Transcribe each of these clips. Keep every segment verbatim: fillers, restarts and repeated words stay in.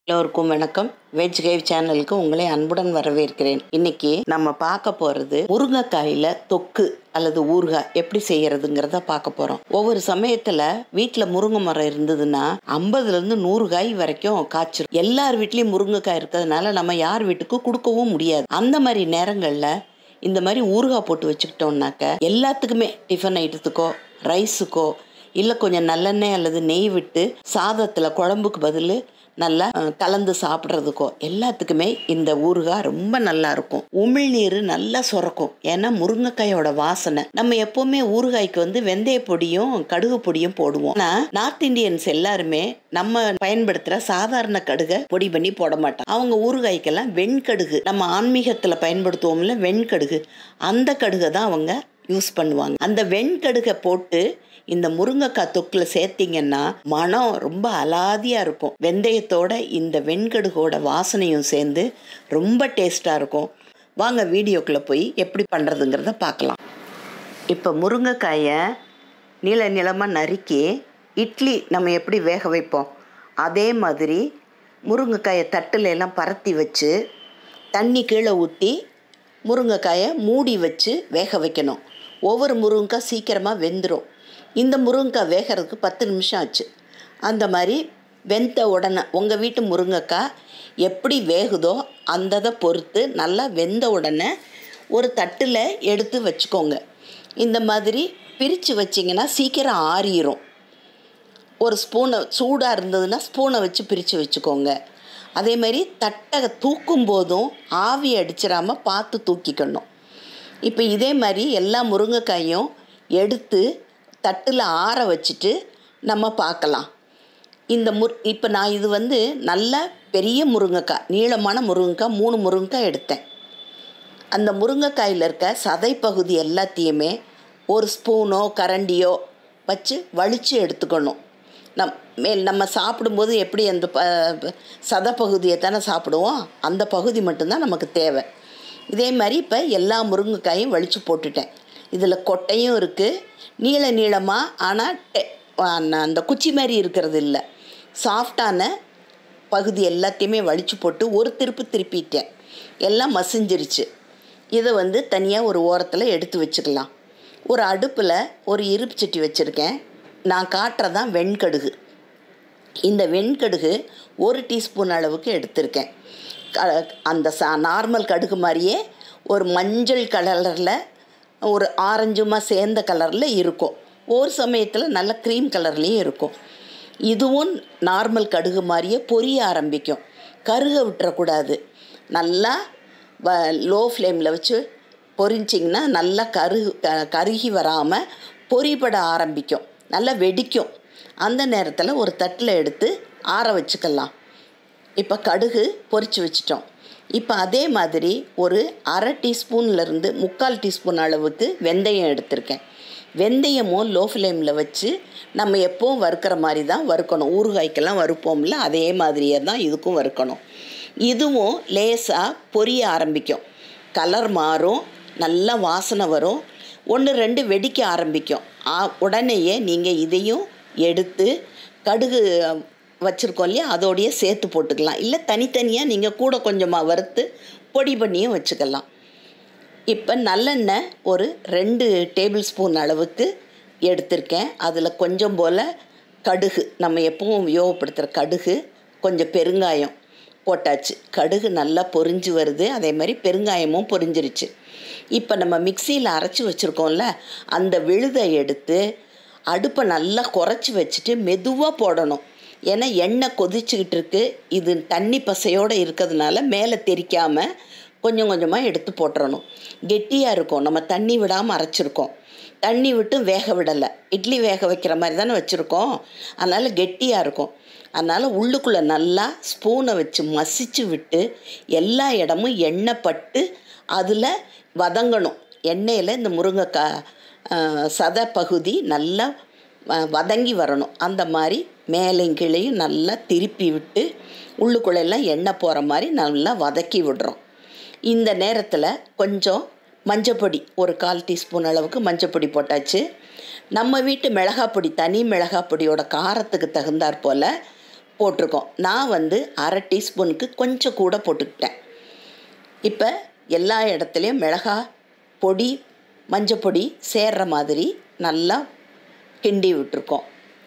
எல்லோருக்கும் வணக்கம். வெஜ் கைவ் சேனலுக்கு உங்களை அன்புடன் வரவேற்கிறேன். இன்னைக்கு நம்ம பார்க்க போறது முருங்கைக்காயில தொக்கு அல்லது ஊறுகாய் எப்படி செய்யறதுங்கிறத பார்க்க போறோம். ஒவ்வொரு சமயத்துல வீட்டுல முருங்கை மரம் இருந்ததுன்னா ஐம்பதுல இருந்து நூறு காய் வரைக்கும் காய்ச்சிரும். எல்லார் வீட்லயும் முருங்கைக்காய் இருக்கிறதுனால நம்ம யார் வீட்டுக்கு கொடுக்கவும் முடியாது. அந்த மாதிரி நேரங்கள்ல இந்த மாதிரி ஊறுகாய் போட்டு வச்சுக்கிட்டோம்னாக்க எல்லாத்துக்குமே டிஃபன் ஐட்டத்துக்கோ ரைஸுக்கோ இல்லை கொஞ்சம் நல்லெண்ணெய் அல்லது நெய் விட்டு சாதத்தில் குழம்புக்கு பதில் நல்லா கலந்து சாப்பிட்றதுக்கோ எல்லாத்துக்குமே இந்த ஊறுகாய் ரொம்ப நல்லா இருக்கும். உமிழ்நீர் நல்லா சுரக்கும். ஏன்னா முருங்கைக்காயோட வாசனை. நம்ம எப்பவுமே ஊறுகாய்க்கு வந்து வெந்தய பொடியும் கடுகு பொடியும் போடுவோம். ஆனால் நார்த் இந்தியன்ஸ் எல்லாருமே நம்ம பயன்படுத்துகிற சாதாரண கடுகை பொடி பண்ணி போட மாட்டோம். அவங்க ஊறுகாய்க்கெல்லாம் வெண்கடுகு, நம்ம ஆன்மீகத்தில் பயன்படுத்துவோம்ல வெண்கடுகு, அந்த கடுகை தான் அவங்க யூஸ் பண்ணுவாங்க. அந்த வெண்கடுகை போட்டு இந்த முருங்கைக்காய் தொக்கில் சேர்த்திங்கன்னா மனம் ரொம்ப அலாதியாக இருக்கும். வெந்தயத்தோட இந்த வெண்கடுகோட வாசனையும் சேர்ந்து ரொம்ப டேஸ்ட்டாக இருக்கும். வாங்க வீடியோக்குள்ளே போய் எப்படி பண்ணுறதுங்கிறத பார்க்கலாம். இப்போ முருங்கைக்காயை நீள நீளமாக நறுக்கி இட்லி நம்ம எப்படி வேக வைப்போம் அதே மாதிரி முருங்கைக்காயை தட்டில் எல்லாம் பரத்தி வச்சு தண்ணி கீழே ஊற்றி முருங்கைக்காயை மூடி வச்சு வேக வைக்கணும். ஒவ்வொரு முருங்கைக்காய் சீக்கிரமாக வெந்துடும். இந்த முருங்கைக்காய் வேகிறதுக்கு பத்து நிமிஷம் ஆச்சு. அந்த மாதிரி வெந்த உடனே உங்கள் வீட்டு முருங்கைக்காய் எப்படி வேகுதோ அந்ததை பொறுத்து நல்லா வெந்த உடனே ஒரு தட்டில் எடுத்து வச்சுக்கோங்க. இந்த மாதிரி பிரித்து வச்சிங்கன்னா சீக்கிரம் ஆறிடும். ஒரு ஸ்பூனை சூடாக இருந்ததுன்னா ஸ்பூனை வச்சு பிரித்து வச்சுக்கோங்க. அதே மாதிரி தட்டை தூக்கும் போதும் ஆவி அடிச்சிடாமல் பார்த்து தூக்கிக்கணும். இப்போ இதே மாதிரி எல்லா முருங்கைக்காயும் எடுத்து தட்டில் ஆற வச்சுட்டு நம்ம பார்க்கலாம். இந்த முர் இப்போ நான் இது வந்து நல்ல பெரிய முருங்கைக்காய், நீளமான முருங்கைக்காய், மூணு முருங்கைக்காய் எடுத்தேன். அந்த முருங்கைக்காயில் இருக்க சதை பகுதி எல்லாத்தையுமே ஒரு ஸ்பூனோ கரண்டியோ வச்சு வலித்து எடுத்துக்கணும். நம் மேல் நம்ம சாப்பிடும்போது எப்படி அந்த ப சதை பகுதியை தானே சாப்பிடுவோம், அந்த பகுதி மட்டும்தான் நமக்கு தேவை. இதே மாதிரி இப்போ எல்லா முருங்கைக்காயும் வலித்து போட்டுட்டேன். இதில் கொட்டையும் இருக்குது, நீள நீளமாக, ஆனால் அந்த குச்சி மாதிரி இருக்கிறது இல்லை, சாஃப்டான பகுதி எல்லாத்தையுமே வலித்து போட்டு ஒரு திருப்பு திருப்பிட்டேன். எல்லாம் மசிஞ்சிருச்சு. இதை வந்து தனியாக ஒரு ஓரத்தில் எடுத்து வச்சுக்கலாம். ஒரு அடுப்பில் ஒரு இருப்பு சட்டி வச்சுருக்கேன். நான் காட்டுறதான் வெண்கடுகு. இந்த வெண்கடுகு ஒரு டீஸ்பூன் அளவுக்கு எடுத்திருக்கேன். க அந்த சா நார்மல் கடுகு மாதிரியே ஒரு மஞ்சள் கலரில் ஒரு ஆரஞ்சுமா சேர்ந்த கலரில் இருக்கும். ஒரு சமயத்தில் நல்ல க்ரீம் கலர்லேயும் இருக்கும். இதுவும் நார்மல் கடுகு மாதிரியே பொரிய ஆரம்பிக்கும். கருக விட்டுறக்கூடாது. நல்லா வ லோ ஃப்ளேமில் வச்சு பொரிச்சிங்கன்னா நல்லா கருகு க கருகி வராமல் பொரிபட ஆரம்பிக்கும், நல்லா வெடிக்கும். அந்த நேரத்தில் ஒரு தட்டில் எடுத்து ஆற வச்சுக்கலாம். இப்போ கடுகு பொரித்து வச்சிட்டோம். இப்போ அதே மாதிரி ஒரு அரை டீஸ்பூன்லேருந்து முக்கால் டீஸ்பூன் அளவுக்கு வெந்தயம் எடுத்திருக்கேன். வெந்தயமும் லோ ஃப்ளேமில் வச்சு நம்ம எப்போவும் வறுக்கிற மாதிரி தான் வறுக்கணும். ஊறுகாய்க்கெல்லாம் வறுப்போம்ல அதே மாதிரியே தான் இதுக்கும் வறுக்கணும். இதுவும் லேசாக பொரிய ஆரம்பிக்கும், கலர் மாறும், நல்லா வாசனை வரும், ஒன்று ரெண்டு வெடிக்க ஆரம்பிக்கும். உடனேயே நீங்கள் இதையும் எடுத்து கடுகு வச்சுருக்கோம் இல்லையா அதோடைய சேர்த்து போட்டுக்கலாம். இல்லை தனித்தனியாக நீங்கள் கூட கொஞ்சமாக வறுத்து பொடி பண்ணியும் வச்சுக்கலாம். இப்போ நல்லெண்ணெய் ஒரு ரெண்டு டேபிள் ஸ்பூன் அளவுக்கு எடுத்திருக்கேன். அதில் கொஞ்சம் போல் கடுகு, நம்ம எப்பவும் உபயோகப்படுத்துகிற கடுகு, கொஞ்சம் பெருங்காயம் போட்டாச்சு. கடுகு நல்லா பொரிஞ்சு வருது, அதே மாதிரி பெருங்காயமும் பொரிஞ்சிருச்சு. இப்போ நம்ம மிக்சியில் அரைச்சி வச்சுருக்கோம்ல அந்த விழுதை எடுத்து அடுப்பை நல்லா குறைச்சி வச்சுட்டு மெதுவாக போடணும். ஏன்னா எண்ணெய் கொதிச்சுக்கிட்டு இருக்கு, இது தண்ணி பசையோடு இருக்கிறதுனால மேலே தெரிக்காமல் கொஞ்சம் கொஞ்சமாக எடுத்து போட்டுறணும். கெட்டியாக இருக்கும், நம்ம தண்ணி விடாமல் அரைச்சிருக்கோம். தண்ணி விட்டு வேக விடலை, இட்லி வேக வைக்கிற மாதிரி தானே வச்சுருக்கோம், அதனால் கெட்டியாக இருக்கும். அதனால் உள்ளுக்குள்ளே நல்லா ஸ்பூனை வச்சு மசிச்சு விட்டு எல்லா இடமும் எண்ணெய் பட்டு அதில் வதங்கணும். எண்ணெயில் இந்த முருங்கைக்காய் சதை பகுதி நல்லா வதங்கி வரணும். அந்த மாதிரி மேலையும் கீழையும் நல்லா திருப்பி விட்டு உள்ளுக்குள்ளெல்லாம் எண்ணெய் போகிற மாதிரி நல்லா வதக்கி விடுறோம். இந்த நேரத்தில் கொஞ்சம் மஞ்சப்பொடி, ஒரு கால் டீஸ்பூன் அளவுக்கு மஞ்சப்பொடி போட்டாச்சு. நம்ம வீட்டு மிளகாப்பொடி, தனி மிளகாப்பொடியோட காரத்துக்கு தகுந்தாற் போல் போட்டிருக்கோம். நான் வந்து அரை டீஸ்பூனுக்கு கொஞ்சம் கூட போட்டுக்கிட்டேன். இப்போ எல்லா இடத்துலையும் மிளகாய் பொடி மஞ்சள் பொடி சேர்கிற மாதிரி நல்லா கிண்டி விட்டுருக்கோம்.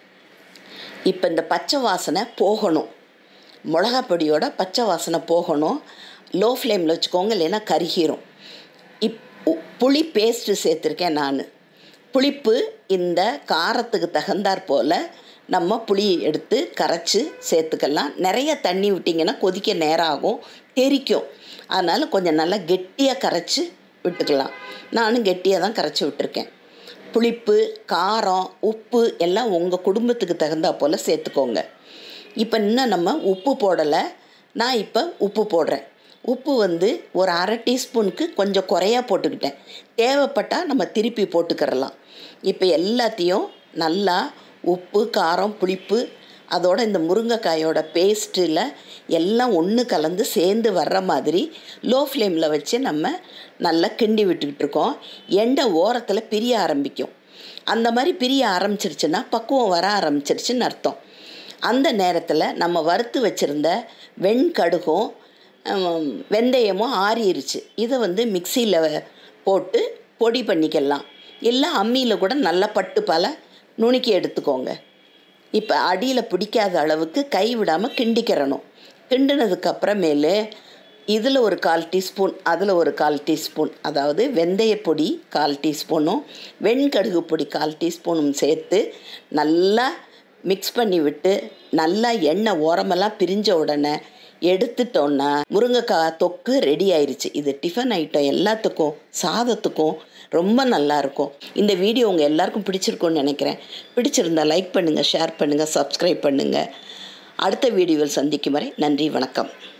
இப்போ இந்த பச்சை வாசனை போகணும், மிளகா பொடியோட பச்சை வாசனை போகணும். லோ ஃப்ளேமில் வச்சுக்கோங்க, இல்லைன்னா கருகிரும். இப் புளி பேஸ்ட்டு சேர்த்துருக்கேன் நான். புளிப்பு இந்த காரத்துக்கு தகுந்தாற் போல் நம்ம புளி எடுத்து கரைச்சி சேர்த்துக்கலாம். நிறைய தண்ணி விட்டிங்கன்னா கொதிக்க நேரம் ஆகும், தெறிக்கும். அதனால் கொஞ்சம் நல்லா கெட்டியாக கரைச்சி விட்டுக்கலாம். நானும் கெட்டியாக தான் கரைச்சி விட்டுருக்கேன். புளிப்பு காரம் உப்பு எல்லாம் உங்கள் குடும்பத்துக்கு தகுந்தா போல் சேர்த்துக்கோங்க. இப்போ இன்னும் நம்ம உப்பு போடலை. நான் இப்போ உப்பு போடுறேன். உப்பு வந்து ஒரு அரை டீஸ்பூனுக்கு கொஞ்சம் குறையா போட்டுக்கிட்டேன். தேவைப்பட்டால் நம்ம திருப்பி போட்டுக்கிறலாம். இப்போ எல்லாத்தையும் நல்லா உப்பு காரம் புளிப்பு அதோட இந்த முருங்கைக்காயோட பேஸ்ட்டில் எல்லாம் ஒன்று கலந்து சேர்ந்து வர்ற மாதிரி லோ ஃப்ளேமில் வச்சு நம்ம நல்லா கிண்டி விட்டுக்கிட்டு இருக்கோம். எண்ணெய் ஓரத்தில் பிரிய ஆரம்பிக்கும். அந்த மாதிரி பிரிய ஆரம்பிச்சிருச்சுன்னா பக்குவம் வர ஆரம்பிச்சிருச்சுன்னு அர்த்தம். அந்த நேரத்தில் நம்ம வறுத்து வச்சுருந்த வெண்கடுகும் வெந்தயமும் ஆறிடுச்சு. இதை வந்து மிக்சியில் போட்டு பொடி பண்ணிக்கலாம். இல்லை அம்மியில் கூட நல்லா பட்டு பல நுணுக்கி எடுத்துக்கோங்க. இப்போ அடியில் பிடிக்காத அளவுக்கு கை விடாமல் கிண்டிக்கிறணும். கிண்டினதுக்கப்புறமேலு இதில் ஒரு கால் டீஸ்பூன் அதில் ஒரு கால் டீஸ்பூன் அதாவது வெந்தய பொடி கால் டீஸ்பூனும் வெண்கடுகு பொடி கால் டீஸ்பூனும் சேர்த்து நல்லா மிக்ஸ் பண்ணி விட்டு நல்லா எண்ணெய் ஓரமெல்லாம் பிரிஞ்ச உடனே எடுத்துட்டோன்னா முருங்கைக்காய் தொக்கு ரெடி ஆயிடுச்சு. இது டிஃபன் ஐட்டம் எல்லாத்துக்கும் சாதத்துக்கும் ரொம்ப நல்லாயிருக்கும். இந்த வீடியோ உங்கள் எல்லாருக்கும் பிடிச்சிருக்கும்னு நினைக்கிறேன். பிடிச்சிருந்தால் லைக் பண்ணுங்கள், ஷேர் பண்ணுங்கள், சப்ஸ்கிரைப் பண்ணுங்கள். அடுத்த வீடியோவில் சந்திக்கும் வரை நன்றி, வணக்கம்.